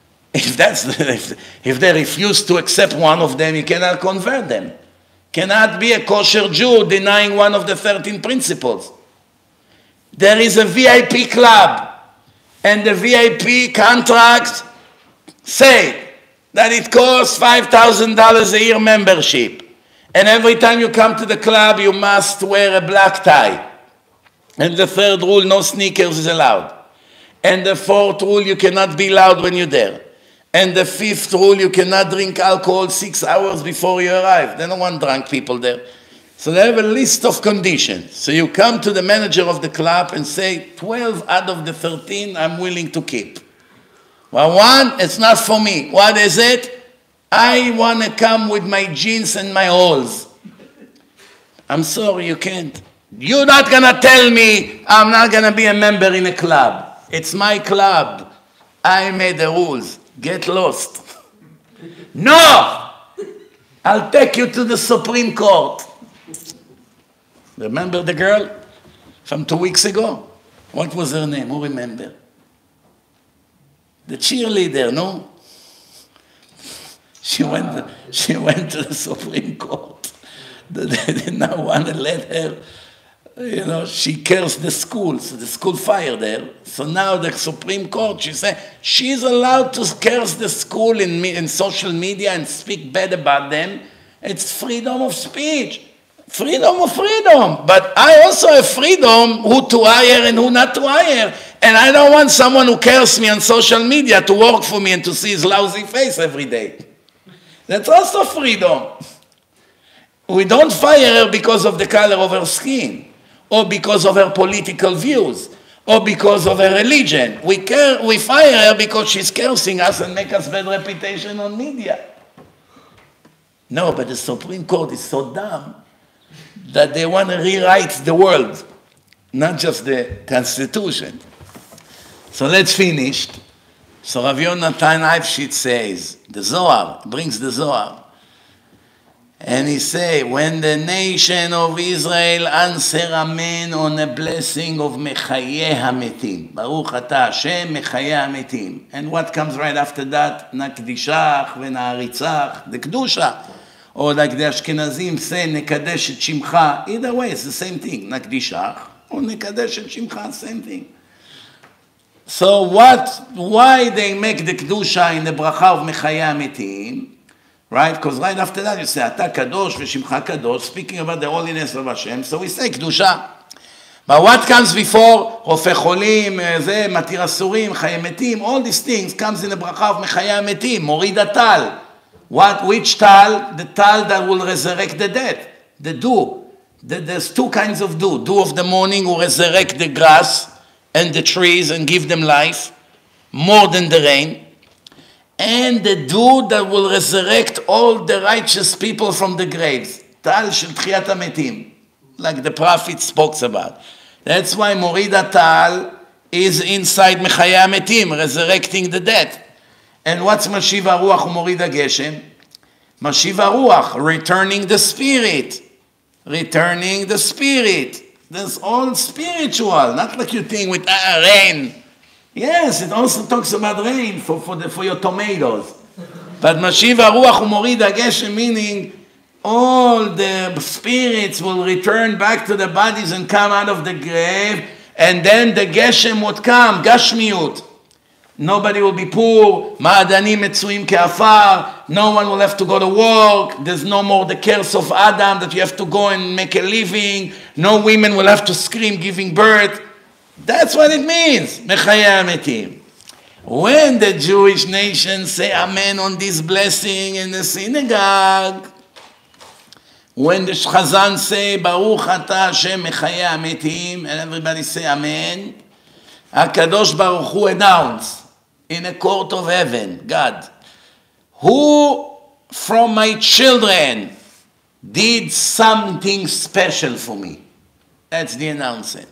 If they refuse to accept one of them, you cannot convert them. Cannot be a kosher Jew denying one of the 13 principles. There is a VIP club, and the VIP contract say that it costs $5,000 a year membership. And every time you come to the club, you must wear a black tie. And the third rule, no sneakers is allowed. And the fourth rule, you cannot be loud when you're there. And the fifth rule, you cannot drink alcohol 6 hours before you arrive. They don't want drunk people there. So they have a list of conditions. So you come to the manager of the club and say, 12 out of the 13 I'm willing to keep. Well, one, it's not for me. What is it? I want to come with my jeans and my holes. I'm sorry, you can't. You're not going to tell me I'm not going to be a member in a club. It's my club. I made the rules. Get lost. No! I'll take you to the Supreme Court. Remember the girl from 2 weeks ago? What was her name? Who remember? The cheerleader, no? She went to the Supreme Court. They did not want to let her. You know, she cursed the school, so the school fired her. So now the Supreme Court, she said, she's allowed to curse the school in social media and speak bad about them. It's freedom of speech. Freedom of freedom. But I also have freedom who to hire and who not to hire. And I don't want someone who curses me on social media to work for me and to see his lousy face every day. That's also freedom. We don't fire her because of the color of her skin, or because of her political views, or because of her religion. We fire her because she's cursing us and make us bad reputation on media. No, but the Supreme Court is so dumb that they want to rewrite the world, not just the Constitution. So let's finish. So Rav Yonatan Eifshitz says, the Zohar, brings the Zohar. And he say, when the nation of Israel answer amen on a blessing of Mechayeh HaMetim. Baruch Ata Hashem Mechayeh HaMetim. And what comes right after that? Nakdishach v'na'aritzach, the Kedusha. Or like the Ashkenazim say, Nekadesh et Shimcha. Either way, it's the same thing. Nakdishach or Nekadesh et Shimcha, same thing. So why they make the Kedusha in the bracha of Mechayeh HaMetim? Right? Because right after that you say, Ata Kadosh v'Shimcha Kadosh, speaking about the holiness of Hashem, so we say Kedusha. But what comes before? Rofei Cholim, Matir Asurim, Chayei Metim, all these things comes in the bracha of Mechayeh HaMetim, Morid HaTal. Which tal? The tal that will resurrect the dead, the dew. There's two kinds of dew. Dew of the morning will resurrect the grass and the trees and give them life, more than the rain. And the dew that will resurrect all the righteous people from the graves. Tal shel Tchiyat HaMetim, like the prophet spoke about. That's why Morid HaTal is inside Mechayeh HaMetim, resurrecting the dead. And what's Mashiv HaRuach u'Morid HaGeshem? Mashiv HaRuach, returning the spirit. Returning the spirit. That's all spiritual, not like you think with rain. Yes, it also talks about rain for your tomatoes. But Mashiv HaRuach u'Morid HaGeshem, meaning all the spirits will return back to the bodies and come out of the grave, and then the Geshem would come, Gashmiut. Nobody will be poor, Ma'adanim metzuim ke'afar, no one will have to go to work, there's no more the curse of Adam that you have to go and make a living, no women will have to scream giving birth. That's what it means, Mechayeh HaMetim. When the Jewish nation say amen on this blessing in the synagogue, when the Chazan say Baruch Ata Hashem Mechayeh HaMetim, and everybody say amen, HaKadosh Baruch Hu announce in a court of heaven, God, who from my children did something special for me? That's the announcement.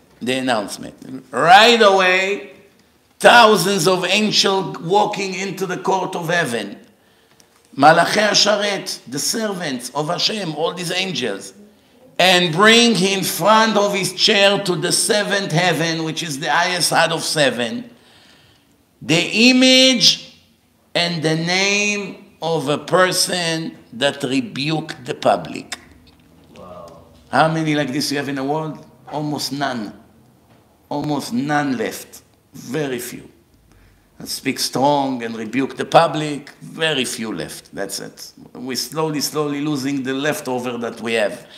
Right away, thousands of angels walking into the court of heaven. Malachei Hasharet, the servants of Hashem, all these angels, and bring in front of his chair to the seventh heaven, which is the highest out of seven, the image and the name of a person that rebuked the public. Wow. How many like this you have in the world? Almost none. Almost none left. Very few. That speak strong and rebuke the public, very few left. That's it. We're slowly losing the leftover that we have.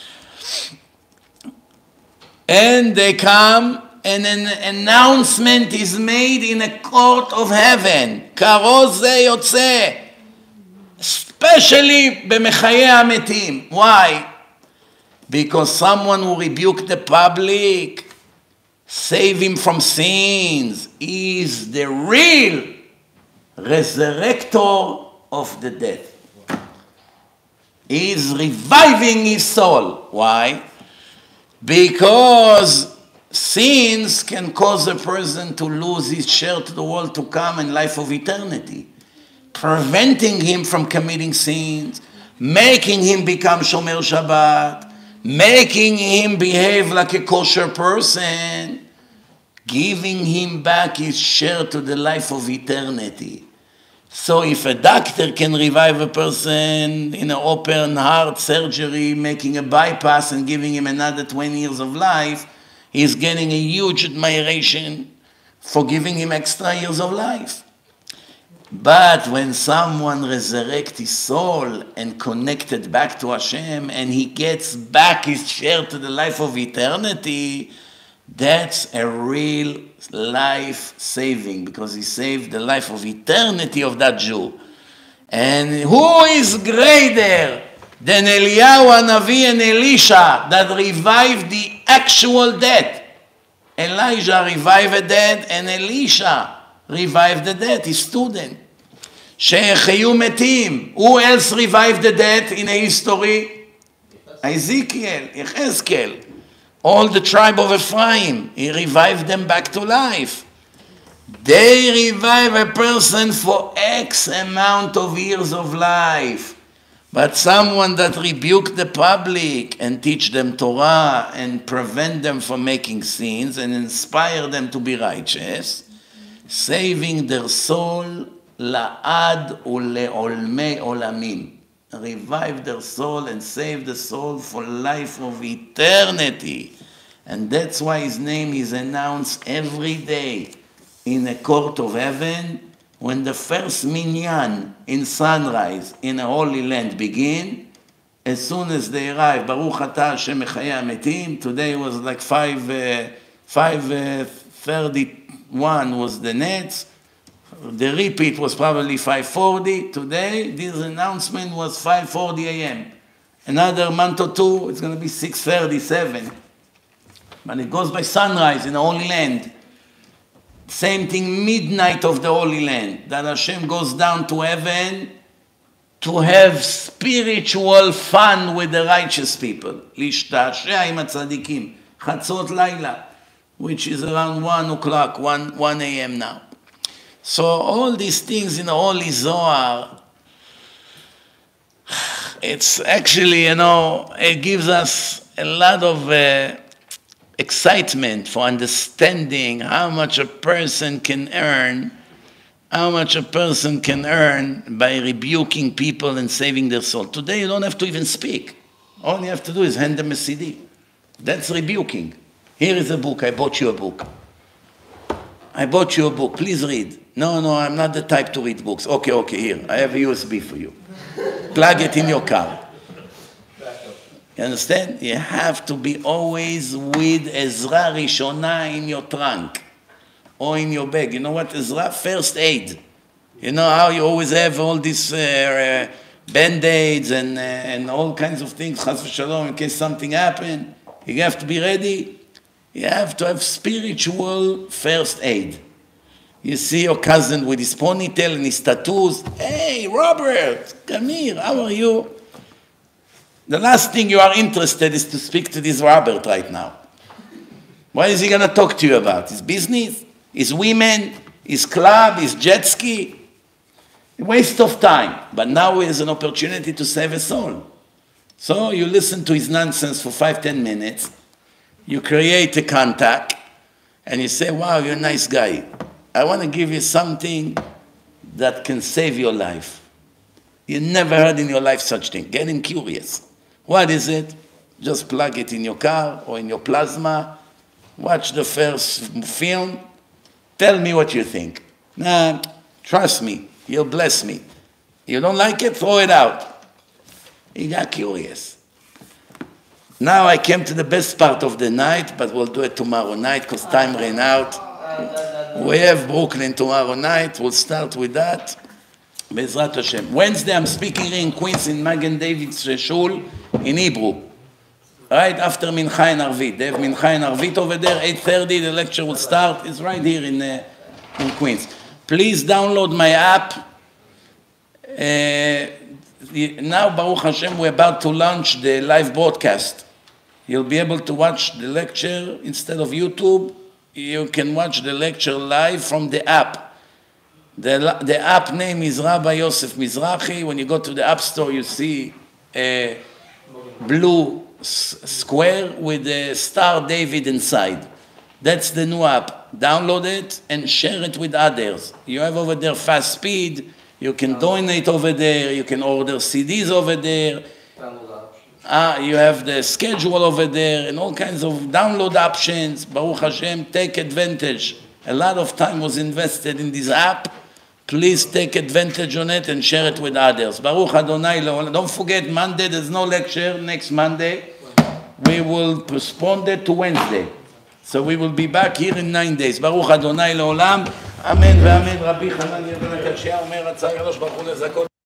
And they come, and an announcement is made in a court of heaven. Karo ze yotze. Especially b'Mechayeh HaMetim. Why? Because someone who rebuked the public, save him from sins, is the real resurrector of the dead. He is reviving his soul. Why? Because sins can cause a person to lose his share to the world to come in life of eternity, preventing him from committing sins, making him become Shomer Shabbat, making him behave like a kosher person, giving him back his share to the life of eternity. So if a doctor can revive a person in an open heart surgery, making a bypass and giving him another 20 years of life, he's getting a huge admiration for giving him extra years of life. But when someone resurrects his soul and connected back to Hashem, and he gets back his share to the life of eternity, that's a real life saving, because he saved the life of eternity of that Jew. And who is greater than Eliyahu Hanavi and Elisha that revived the actual dead? Elijah revived the dead, and Elisha revived the dead, his student. She'echayu metim. Who else revived the dead in a history? Ezekiel, Yechezkel. All the tribe of Ephraim, he revived them back to life. They revive a person for X amount of years of life. But someone that rebuke the public and teach them Torah and prevent them from making sins and inspire them to be righteous, saving their soul la'ad ule'olmei olamim. Revive their soul and save the soul for life of eternity. And that's why his name is announced every day in a court of heaven when the first minyan in sunrise in a Holy Land begin. As soon as they arrive, Baruch Atah Hashem Mechayei Hametim. Today was like 5:31 was the nets. The repeat was probably 5:40. Today, this announcement was 5:40 a.m. Another month or two, it's going to be 6:37. But it goes by sunrise in the Holy Land. Same thing, midnight of the Holy Land. That Hashem goes down to heaven to have spiritual fun with the righteous people. Lishtashea im hatzadikim. Chatzot laila, which is around 1 o'clock, 1 a.m. now. So all these things in the Holy Zohar, it's actually, it gives us a lot of excitement for understanding how much a person can earn, by rebuking people and saving their soul. Today you don't have to even speak. All you have to do is hand them a CD. That's rebuking. Here is a book, I bought you a book. Please read. No, I'm not the type to read books. Okay, here, I have a USB for you. Plug it in your car. You understand? You have to be always with Ezra Rishona in your trunk or in your bag. You know what, Ezra? First aid. You know how you always have all these band-aids and all kinds of things, chas v'shalom, in case something happens. You have to be ready. You have to have spiritual first aid. You see your cousin with his ponytail and his tattoos. Hey, Robert, come here, how are you? The last thing you are interested is to speak to this Robert right now. What is he going to talk to you about? His business? His women? His club? His jet ski? A waste of time. But now is an opportunity to save a soul. So you listen to his nonsense for 5-10 minutes. You create a contact. And you say, wow, you're a nice guy. I want to give you something that can save your life. You never heard in your life such thing. Getting curious. What is it? Just plug it in your car or in your plasma. Watch the first film. Tell me what you think. Nah, trust me. You'll bless me. You don't like it? Throw it out. He got curious. Now I came to the best part of the night, but we'll do it tomorrow night because time ran out. We have Brooklyn tomorrow night. We'll start with that. Bezrat Hashem. Wednesday I'm speaking here in Queens in Magen David's Shul in Hebrew. Right after Mincha and Arvit. They have Mincha and Arvit over there. 8:30 the lecture will start. It's right here in Queens. Please download my app. Now Baruch Hashem we're about to launch the live broadcast. You'll be able to watch the lecture instead of YouTube. You can watch the lecture live from the app. The app name is Rabbi Yosef Mizrachi. When you go to the App Store, you see a blue square with a star David inside. That's the new app. Download it and share it with others. You have over there fast speed. You can donate over there. You can order CDs over there. You have the schedule over there and all kinds of download options. Baruch Hashem, take advantage. A lot of time was invested in this app. Please take advantage on it and share it with others. Baruch Adonai Le'olam. Don't forget, Monday, there's no lecture. Next Monday, we will postpone it to Wednesday. So we will be back here in 9 days. Baruch Adonai Le'olam. Amen ואמן. רבי חנניה בן הקדשיה אומר, רצה הקדוש ברוך הוא לזכות